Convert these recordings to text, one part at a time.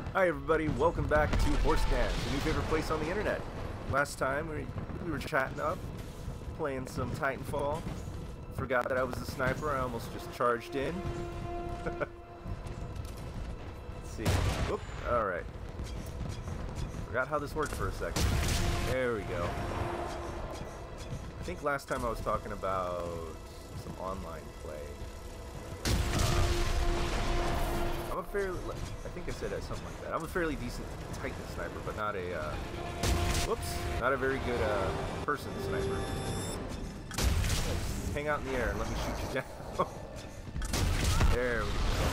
Hi everybody, welcome back to Horse Dance, your new favorite place on the internet. Last time we were chatting up, playing some Titanfall. Forgot that I was a sniper, I almost just charged in. Let's see. Whoop, alright. Forgot how this worked for a second. There we go. I think last time I was talking about some online play. I'm a fairly, I think I said something like that. I'm a fairly decent Titan sniper, but not a, whoops, not a very good, person sniper. Just hang out in the air and let me shoot you down. There we go.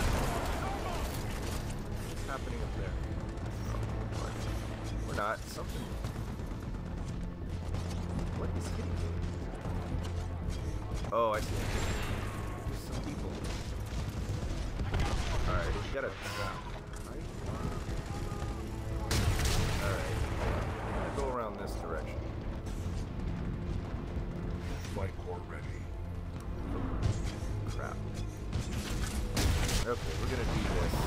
What's happening up there? Oh, we're not. Something. What is hitting me? Oh, I see. There's some people. Alright, we gotta... Alright. I'm gonna go around this direction. Flight core ready. Crap. Okay, we're gonna do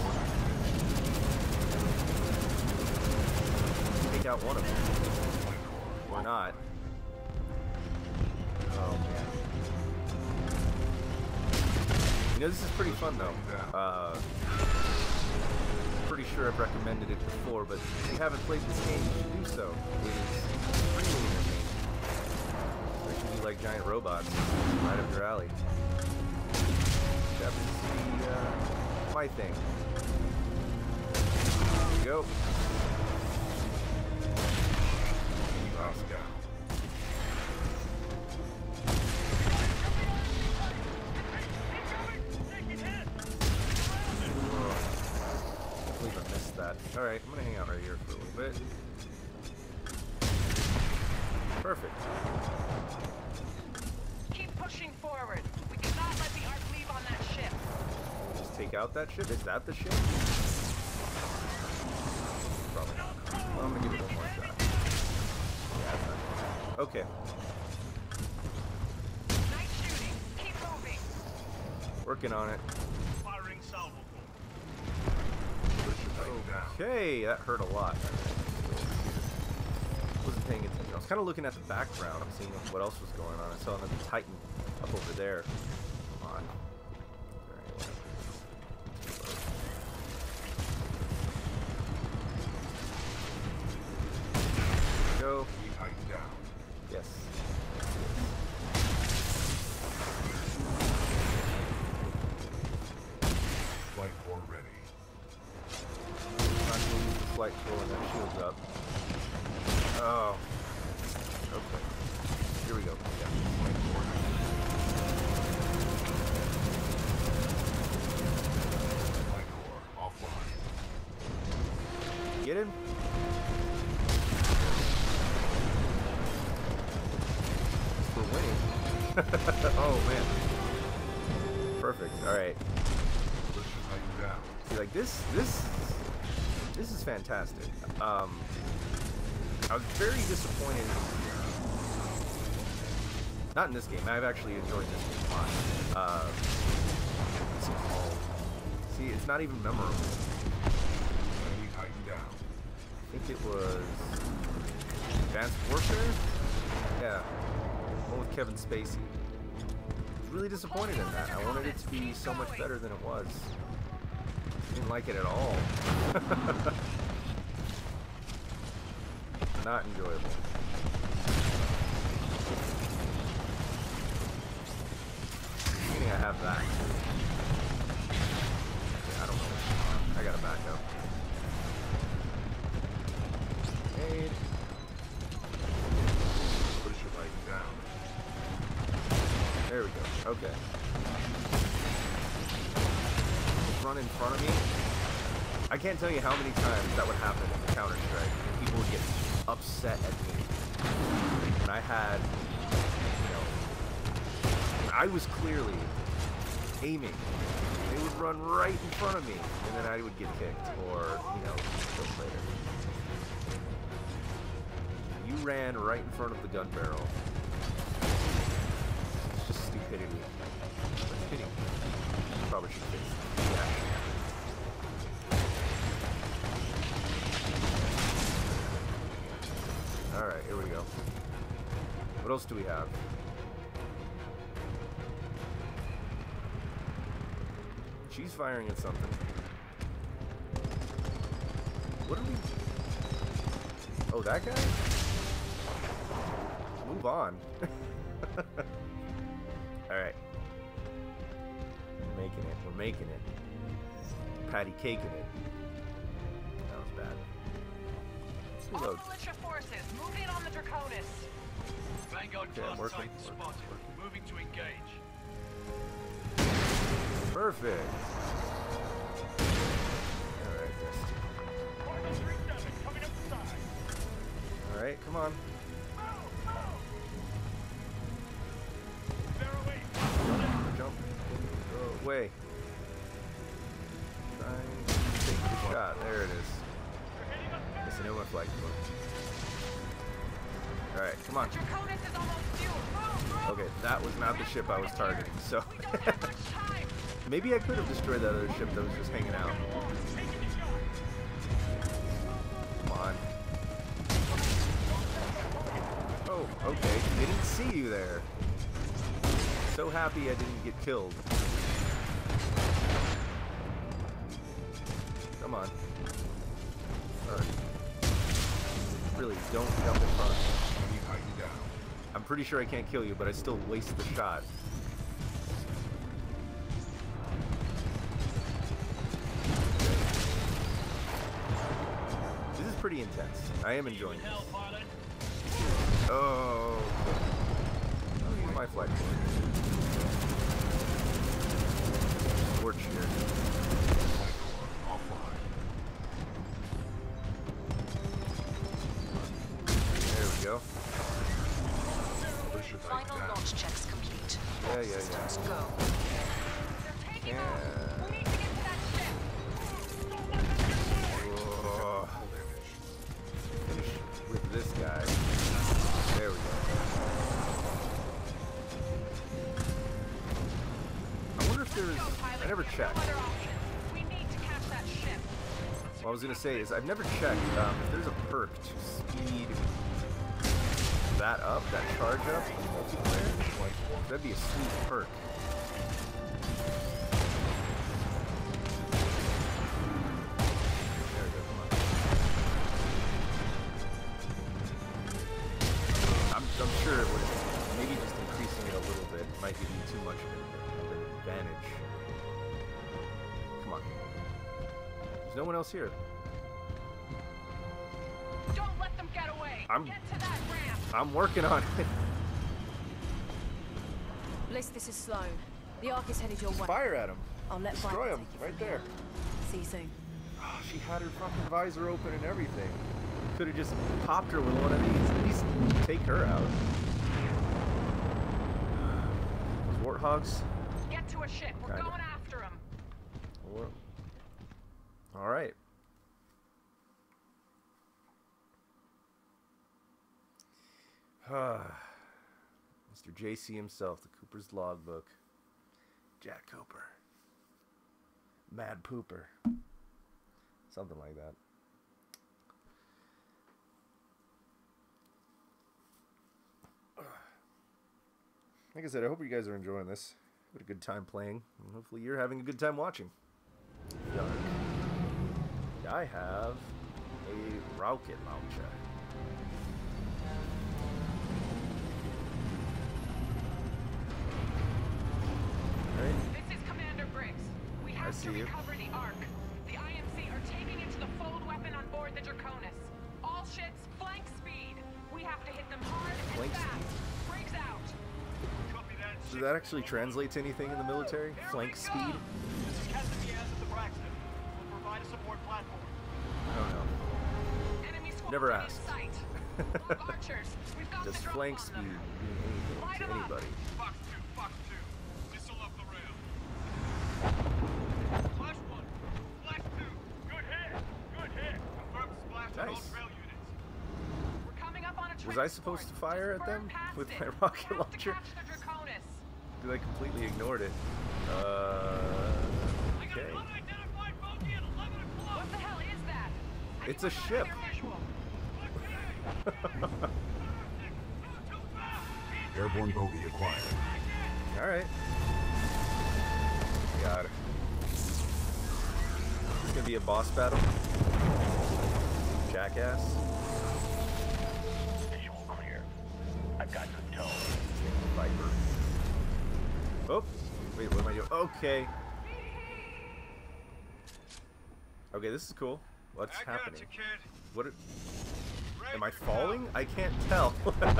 this. Take out one of them. Or not. Oh, man. You know, this is pretty fun, though. Pretty sure I've recommended it before, but if you haven't played this game, you should do so. It is extremely entertaining. Especially if you like giant robots, right up your alley. That is my thing. Here we go. Oscar. Alright, I'm gonna hang out right here for a little bit. Perfect. Keep pushing forward. We cannot let the Ark leave on that ship. Just take out that ship? Is that the ship? Probably not. Well, I'm gonna give it one more shot. Yeah, that's not good. Okay. Nice shooting. Keep moving. Working on it. Firing salvo. Okay, that hurt a lot. Wasn't paying attention. I was kind of looking at the background. I'm seeing what else was going on. I saw another Titan up over there. Come on. Go. Titan down. Yes. Flight core ready. Not going to use the flight tool and that shields up. Oh. Okay. Here we go. Yeah. Flight core ready. Flight core offline. Get him? We're winning. Oh man. Perfect. Alright. Push the Titan down. See, like this is fantastic. I was very disappointed. Not in this game. I've actually enjoyed this game a lot. What's it called? See, it's not even memorable. Enemy Titan down. I think it was Advanced Warfare? Yeah. One with Kevin Spacey. I was really disappointed in that. I wanted it to be so much better than it was. Didn't like it at all. Not enjoyable. Meaning I have that. Yeah, I don't know. I gotta back up. Aid. Push the Titan down. There we go. Okay. Run in front of me. I can't tell you how many times that would happen in the Counter-Strike, and people would get upset at me. And I had, you know, I was clearly aiming. They would run right in front of me, and then I would get kicked, or, you know, killed later. You ran right in front of the gun barrel. It's just stupidity. It's pity. Probably should fix it. Yeah. What else do we have? She's firing at something. What are we... Oh, that guy? Move on. Alright. We're making it. We're making it. Patty caking it. That was bad. Let's All reload. militia forces, move in on the Draconis. Vanguard Okay, I'm class working, Titan spotted. Moving to engage. Perfect. Alright, missed. Alright, come on. Jump. Go away. Trying to take the shot. There it is. Guess I know my flag book. Alright, come on. Draconis is almost due. Move. Okay, that was not the ship I was targeting, so... We don't have much time. Maybe I could have destroyed that other ship that was just hanging out. Come on. Oh, okay. They didn't see you there. So happy I didn't get killed. Come on. Sorry. Really, don't jump in front. Enemy heightened down. I'm pretty sure I can't kill you, but I still waste the shot. This is pretty intense. I am enjoying this. Oh. I'll use my flag torch here. Offline. There we go. Militia Final heightened down. launch checks complete. Yeah. Systems go. They're taking off. We need to get to that ship. Oh. Finish with this guy. There we go. I wonder if there's... Go, pilot. I never We have checked. no other options. We need to catch that ship. What I was gonna say is I've never checked if there's a perk to speed that up, that charge up in multiplayer. Like, that'd be a sweet perk. There we go, come on. I'm sure it would, maybe just increasing it a little bit might give you too much of an advantage. Come on. There's no one else here. Don't let them get away. I'm- Get to that ramp. I'm working on it. Bliss, this is Sloan. The Ark is headed your way. Fire at him. I'll let Destroy Violet him take it right from there. here. See you soon. Oh, she had her fucking visor open and everything. Could have just popped her with one of these. At least take her out. Those warthogs. Get to a ship. We're Kinda. going after him. All right. Mr. JC himself, the Cooper's logbook. Jack Cooper. Mad Pooper. Something like that. Like I said, I hope you guys are enjoying this. Had a good time playing, and hopefully you're having a good time watching. Yark. I have a rocket launcher. Alright, This is Commander Briggs. We have see to you. recover the Ark. The IMC are taking it to the fold weapon on board the Draconis. All ships, flank speed. We have to hit them hard and Flank fast. speed. Briggs out. Copy that. Does that actually translate to anything in the military? Flank speed? This is Captain Diaz at the Braxton. We'll provide a support platform. I don't know. Enemy squadron Never in asked. sight. Look, archers. We've got Does the drop flank on speed them. mean anything Light to 'em up. anybody? Fox 2. Missile up the rail. Flash 1. Flash 2. Good hit. Confirmed splash on all Nice. trail units. We're coming up on a Was I supposed to transport. fire at Just burn them past with it. my We rocket have to launcher? catch the Draconis. Because I completely ignored it. I got Okay. an unidentified bogey at 11 o'clock. What the hell is that? It's a Anyone got ship. clear visual? Airborne bogey acquired. Alright. God. This is gonna be a boss battle. Jackass. Visual clear. I've got the tone. Viper. Oh! Wait, what am I doing? Okay. Okay, this is cool. What's happening? What am I falling? I can't tell.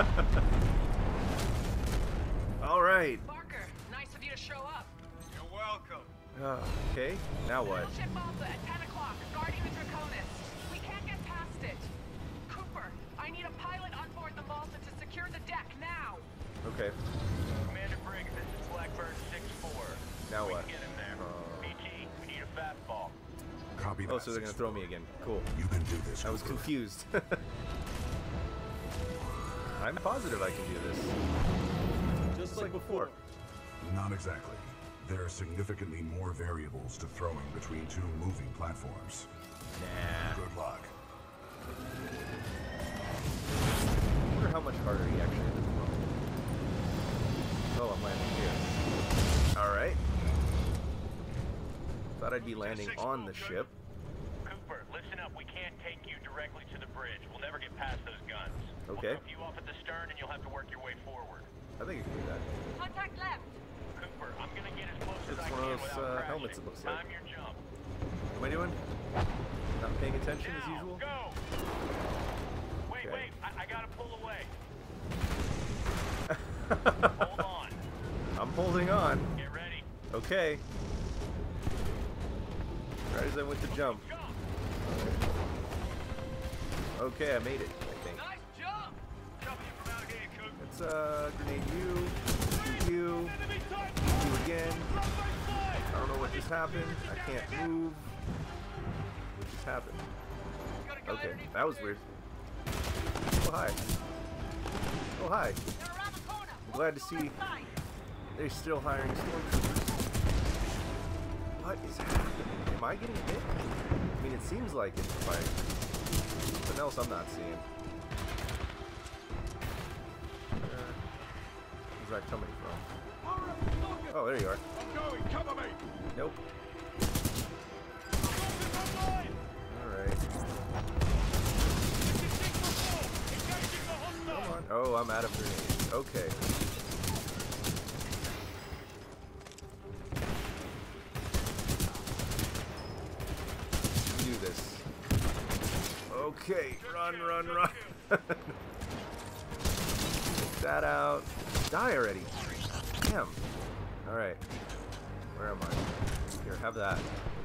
Alright. Barker, nice of you to show up. You're welcome. Okay, now what? Ship Malta at 10 o'clock, guarding the Draconis. We can't get past it. Cooper, I need a pilot on board the Malta to secure the deck now. Okay, Commander Briggs, this is Blackbird 6-4. now We what? can get in there. BT, we need a fastball. Copy that. Oh, so they're gonna throw me again. Cool. You can do this. I was Cooper. confused. I'm positive I can do this. Just like before. Not exactly. There are significantly more variables to throwing between two moving platforms. Nah. Good luck. I wonder how much harder he actually is. Oh, I'm landing here. Alright. Thought I'd be landing on the ship. Cooper, listen up. We can't take you directly to the bridge. We'll never get past those guns. Okay. We'll drop you off at the stern and you'll have to work your way forward. I think I can do that. Contact left. Cooper, I'm gonna get as close as It's I one can of those, without crashing. helmets, it looks like. Time your jump. What am I doing? Not paying attention as Now, usual? go! Wait, Okay. wait, I gotta pull away. Hold on. I'm holding on. Get ready. Okay. Right as I went to jump. Jump! Okay, I made it, I think. Nice jump! Jump you from out here, Coop. Let's grenade you, shoot you, Enemy tight! you again. I don't know what just happened. I can't move. What just happened? Okay, that was weird. Oh, hi. Oh, hi. They're around the corner. I'm glad to see they're still hiring stormtroopers. What is happening? Am I getting hit? I mean, it seems like it by something else I'm not seeing. Where's that coming from? Oh, there you are. I'm going, cover me! Nope. Alright. Come on. Oh, I'm out of grenades. Okay. We do this. Okay. Run, run, run. Get that out. Die already. Damn. Alright. Where am I? Here, have that.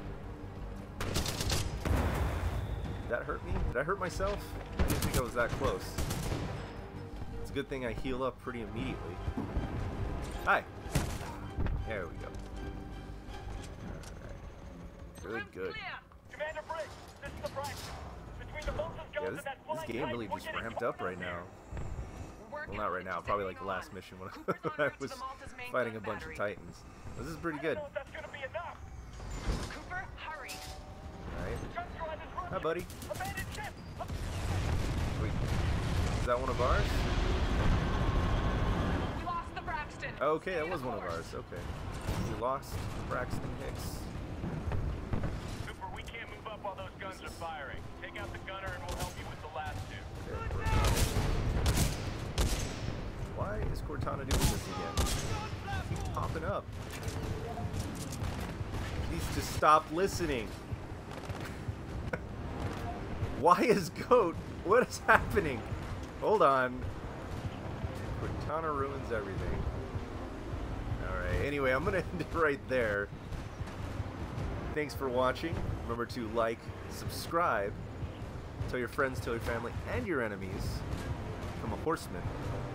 Did that hurt me? Did I hurt myself? I didn't think I was that close. It's a good thing I heal up pretty immediately. Hi! There we go. Alright. Good, good. Commander Briggs, this is the price. Between the Malta's Yeah, guns this and that flying game kite, really we're just getting ramped caught up right here. now. We're working Well, not on right it, now. just Probably like hang the last on. mission when Cooper's en I route to was the Malta's main fighting a gun bunch of battery. Titans. This is pretty I good. don't know if that's gonna be enough. Cooper, hurry. Alright. Gun drive is running. Hi, buddy. Abandoned ship. Wait. Is that one of ours? We lost the Braxton. Okay, that Stay was the one of course. ours. Okay. We lost Braxton Hicks. Cooper, we can't move up while those guns are firing. Take out the gunner and we'll help you with the last two. Okay. Why is Cortana doing this again? Keep popping up. He needs to stop listening. Why is Goat? What is happening? Hold on. Cortana ruins everything. Alright, anyway, I'm gonna end it right there. Thanks for watching. Remember to like, subscribe, tell your friends, tell your family, and your enemies. Become a horseman